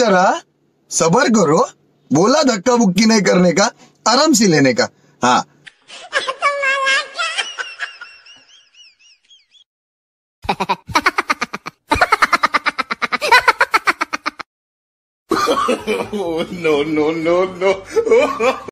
जरा, सबर करो। बोला धक्का बुक्की नहीं करने का, आराम से लेने का। हाँ। No, no, no, no.